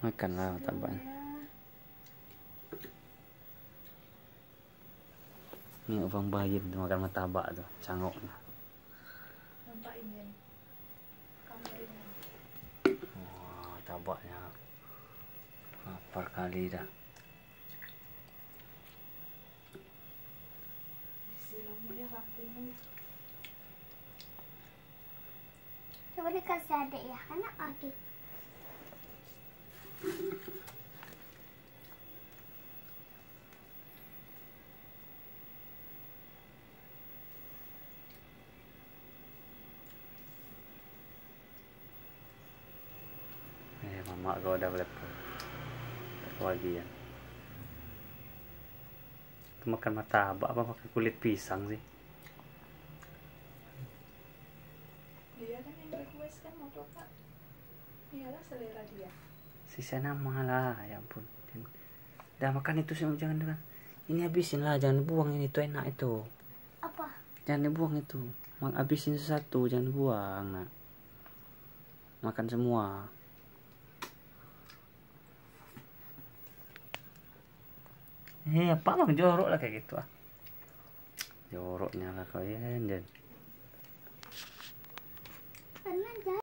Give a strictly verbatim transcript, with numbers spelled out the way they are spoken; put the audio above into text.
Makanlah tabaknya. Ini abang bayi tuh makan martabak tuh, cangoknya. Nampak ini. Kameranya. Wah, tabaknya. Lapar kali dah. Silamnya ya lampunya. Coba dikasih adik ya, anak adik. Eh, mama kau udah berapa? Kebagian. Itu makan martabak apa pakai kulit pisang sih? Dia kan yang request kan mau coba. Iyalah selera dia. Sisa nama lah, ya ampun. Dah makan itu sih, jangan jangan. Ini habisin lah, jangan dibuang, ini tuh enak itu. Apa? Jangan dibuang itu. Mak habisin satu, jangan dibuang. Nah. Makan semua. Eh, apa bang jorok lah kayak gitu ah. Joroknya lah kau ya, dan. Pernah